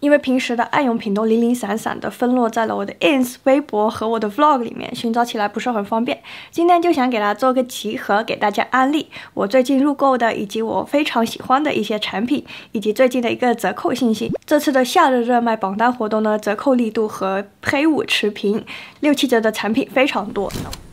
因为平时的爱用品都零零散散的分落在了我的 ins、微博和我的 vlog 里面，寻找起来不是很方便。今天就想给大家做个集合，给大家安利我最近入购的以及我非常喜欢的一些产品，以及最近的一个折扣信息。这次的夏日热卖榜单活动呢，折扣力度和黑五持平，6、7折的产品非常多。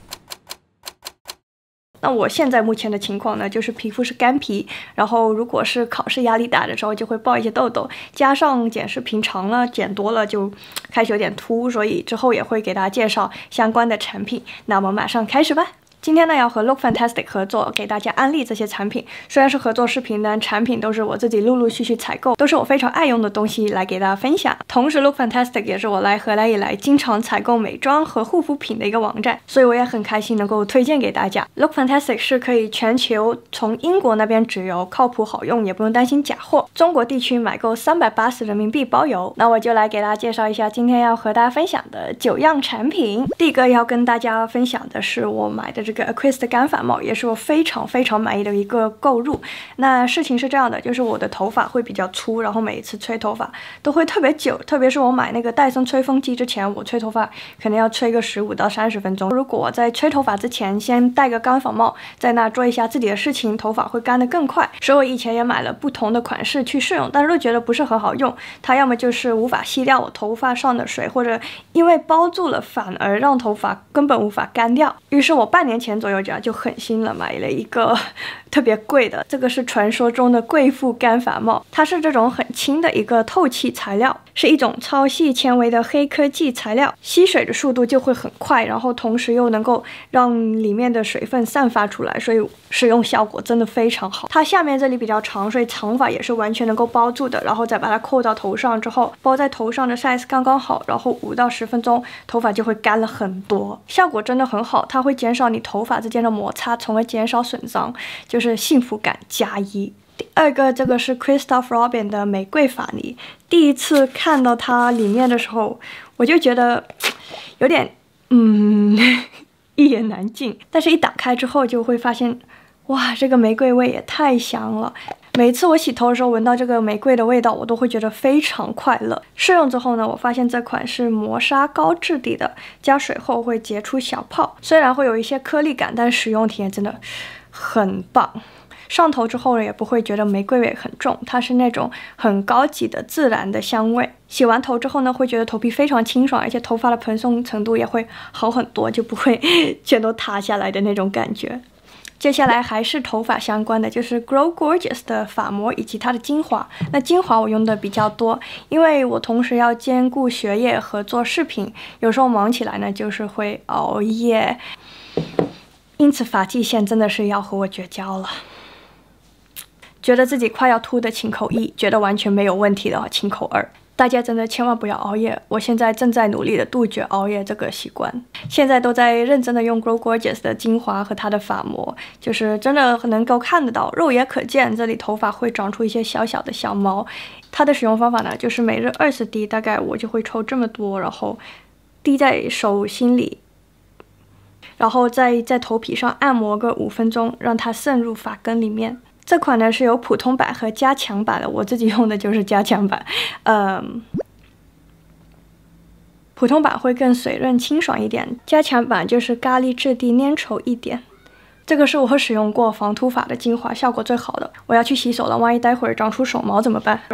那我现在目前的情况呢，就是皮肤是干皮，然后如果是考试压力大的时候，就会爆一些痘痘，加上剪视频长了、剪多了，就开始有点秃，所以之后也会给大家介绍相关的产品。那我们马上开始吧。今天呢，要和 Look Fantastic 合作，给大家安利这些产品。虽然是合作视频，但产品都是我自己陆陆续续采购，都是我非常爱用的东西来给大家分享。同时 ，Look Fantastic 也是我来荷兰以来经常采购美妆和护肤品的一个网站，所以我也很开心能够推荐给大家。Look Fantastic 是可以全球从英国那边直邮，靠谱好用，也不用担心假货。中国地区买购380人民币包邮。那我就来给大家介绍一下今天要和大家分享的9样产品。第一个要跟大家分享的是我买的这个 Aquis 的干发帽，也是我非常满意的一个购入。那事情是这样的，就是我的头发会比较粗，然后每一次吹头发都会特别久，特别是我买那个戴森吹风机之前，我吹头发可能要吹个15到30分钟。如果我在吹头发之前先戴个干发帽，在那做一下自己的事情，头发会干得更快。所以我以前也买了不同的款式去试用，但是都觉得不是很好用，它要么就是无法吸掉我头发上的水，或者因为包住了反而让头发根本无法干掉。于是我半年前左右就狠心了，买了一个特别贵的，这个是传说中的贵妇干发帽，它是这种很轻的一个透气材料，是一种超细纤维的黑科技材料，吸水的速度就会很快，然后同时又能够让里面的水分散发出来，所以使用效果真的非常好。它下面这里比较长，所以长发也是完全能够包住的，然后再把它扣到头上之后，包在头上的 size 刚刚好，然后5到10分钟头发就会干了很多，效果真的很好。它会减少你头发之间的摩擦，从而减少损伤，就是幸福感加1。第二个，这个是 Christophe Robin 的玫瑰发泥。第一次看到它里面的时候，我就觉得有点一言难尽，但是一打开之后就会发现，哇，这个玫瑰味也太香了。每次我洗头的时候闻到这个玫瑰的味道，我都会觉得非常快乐。试用之后呢，我发现这款是磨砂膏质地的，加水后会结出小泡，虽然会有一些颗粒感，但是使用体验真的很棒。上头之后呢，也不会觉得玫瑰味很重，它是那种很高级的自然的香味。洗完头之后呢，会觉得头皮非常清爽，而且头发的蓬松程度也会好很多，就不会全都塌下来的那种感觉。接下来还是头发相关的，就是 Grow Gorgeous 的发膜以及它的精华。那精华我用的比较多，因为我同时要兼顾学业和做视频，有时候忙起来呢，就是会熬夜，因此发际线真的是要和我绝交了。觉得自己快要秃的请口1，觉得完全没有问题的请口2。大家真的千万不要熬夜，我现在正在努力的杜绝熬夜这个习惯，现在都在认真的用 Grow Gorgeous 的精华和它的发膜，就是真的能够看得到，肉眼可见这里头发会长出一些小小的小毛。它的使用方法呢，就是每日20滴，大概我就会抽这么多，然后滴在手心里，然后再在头皮上按摩个5分钟，让它渗入发根里面。这款呢是有普通版和加强版的，我自己用的就是加强版。普通版会更水润清爽一点，加强版就是咖喱质地粘稠一点。这个是我使用过防秃发的精华，效果最好的。我要去洗手了，万一待会儿长出手毛怎么办？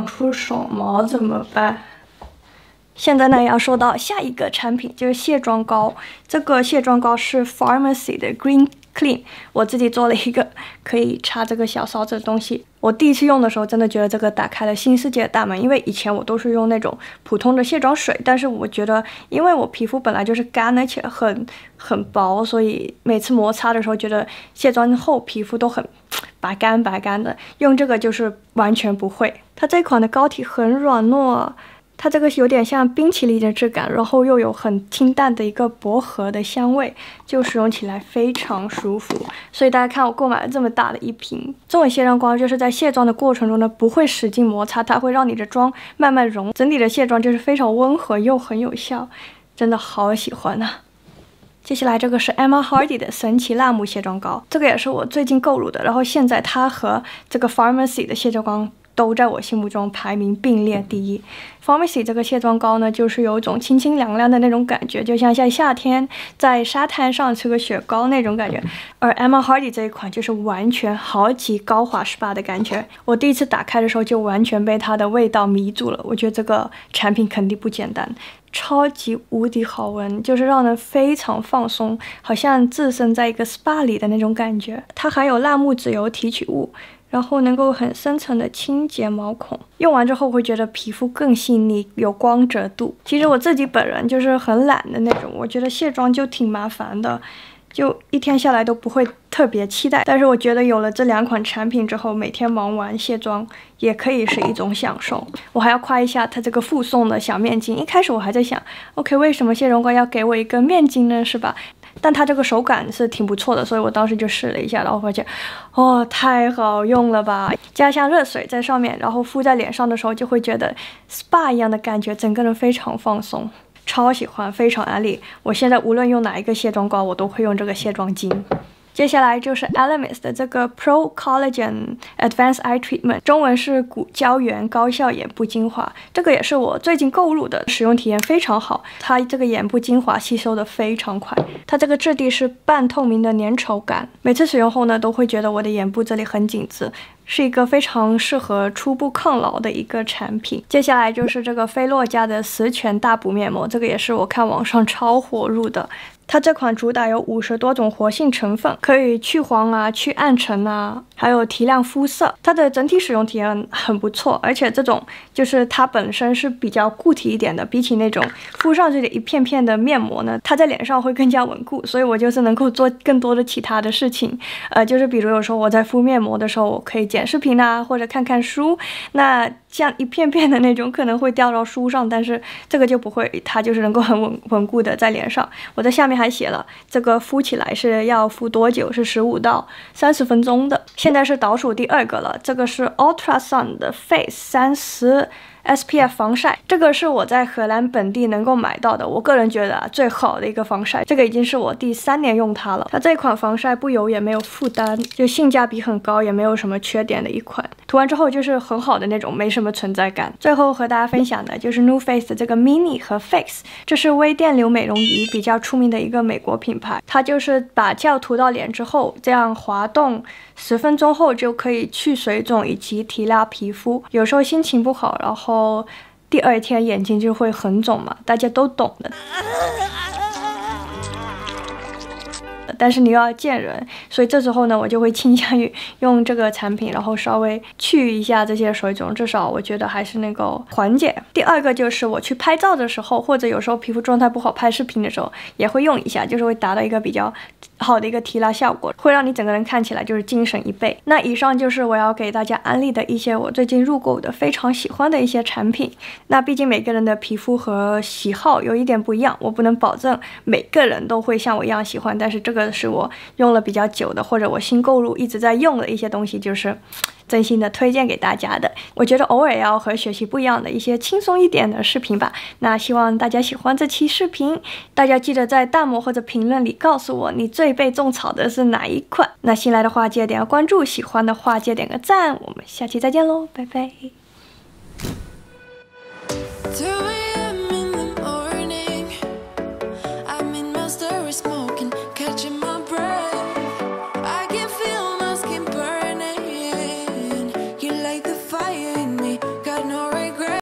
现在呢，要说到下一个产品，就是卸妆膏。这个卸妆膏是 Pharmacy 的 Green Clean， 我自己做了一个可以插这个小勺子的东西。我第一次用的时候，真的觉得这个打开了新世界的大门，因为以前我都是用那种普通的卸妆水，但是我觉得，因为我皮肤本来就是干，而且很薄，所以每次摩擦的时候，觉得卸妆后皮肤都很白干的。用这个就是完全不会。它这款的膏体很软糯。它这个有点像冰淇淋的质感，然后又有很清淡的一个薄荷的香味，就使用起来非常舒服。所以大家看我购买了这么大的一瓶。这种卸妆膏就是在卸妆的过程中呢，不会使劲摩擦，它会让你的妆慢慢融，整体的卸妆就是非常温和又很有效，真的好喜欢啊！接下来这个是 Emma Hardy 的神奇辣木卸妆膏，这个也是我最近购入的，然后现在它和这个 Pharmacy 的卸妆膏都在我心目中排名并列第一。Pharmacy 这个卸妆膏呢，就是有一种清清凉凉的那种感觉，就像在夏天在沙滩上吃个雪糕那种感觉。而 Emma Hardy 这一款就是完全好级高华 SPA 的感觉，我第一次打开的时候就完全被它的味道迷住了。我觉得这个产品肯定不简单，超级无敌好闻，就是让人非常放松，好像置身在一个 SPA 里的那种感觉。它含有辣木籽油提取物，然后能够很深层的清洁毛孔，用完之后会觉得皮肤更细腻，有光泽度。其实我自己本人就是很懒的那种，我觉得卸妆就挺麻烦的，就一天下来都不会特别期待。但是我觉得有了这2款产品之后，每天忙完卸妆也可以是一种享受。我还要夸一下它这个附送的小面巾，一开始我还在想 OK 为什么卸妆膏要给我一个面巾呢，是吧？但它这个手感是挺不错的，所以我当时就试了一下，然后发现太好用了吧，加上热水在上面，然后敷在脸上的时候就会觉得 SPA 一样的感觉，整个人非常放松，超喜欢，非常安利。我现在无论用哪一个卸妆膏，我都会用这个卸妆巾。接下来就是 Elemis 的这个 Pro Collagen Advanced Eye Treatment， 中文是骨胶原高效眼部精华。这个也是我最近购入的，使用体验非常好。它这个眼部精华吸收的非常快，它这个质地是半透明的粘稠感，每次使用后呢，都会觉得我的眼部这里很紧致，是一个非常适合初步抗老的一个产品。接下来就是这个菲洛嘉的十全大补面膜，这个也是我看网上超火入的。它这款主打有50多种活性成分，可以去黄啊、去暗沉啊，还有提亮肤色。它的整体使用体验很不错，而且这种就是它本身是比较固体一点的，比起那种敷上去的一片片的面膜呢，它在脸上会更加稳固，所以我就是能够做更多的其他的事情。就是比如有时候我在敷面膜的时候，我可以剪视频啊，或者看看书。那像一片片的那种可能会掉到书上，但是这个就不会，它就是能够很稳固的在脸上。我在下面还写了这个敷起来是要敷多久，是15到30分钟的。现在是倒数第2个了，这个是 Ultra Sun 的 Face 30 SPF 防晒，这个是我在荷兰本地能够买到的，我个人觉得最好的一个防晒。这个已经是我第3年用它了。它这款防晒不油也没有负担，就性价比很高，也没有什么缺点的一款。涂完之后就是很好的那种，没什么存在感。最后和大家分享的就是 NuFace 的这个 Mini 和 Fix， 这是微电流美容仪比较出名的一个美国品牌。它就是把胶涂到脸之后，这样滑动10分钟后就可以去水肿以及提亮皮肤。有时候心情不好，然后第2天眼睛就会很肿嘛，大家都懂的。但是你又要见人，所以这时候呢，我就会倾向于用这个产品，然后稍微去一下这些水肿，至少我觉得还是能够缓解。第2个就是我去拍照的时候，或者有时候皮肤状态不好拍视频的时候，也会用一下，就是会达到一个比较好的一个提拉效果，会让你整个人看起来就是精神1倍。那以上就是我要给大家安利的一些我最近入购的非常喜欢的一些产品。那毕竟每个人的皮肤和喜好有一点不一样，我不能保证每个人都会像我一样喜欢，但是这个是我用了比较久的，或者我新购入一直在用的一些东西，就是真心的推荐给大家的。我觉得偶尔要和学习不一样的一些轻松一点的视频吧。那希望大家喜欢这期视频，大家记得在弹幕或者评论里告诉我你最被种草的是哪一款。那新来的话记得点个关注，喜欢的话记得点个赞，我们下期再见喽，拜拜。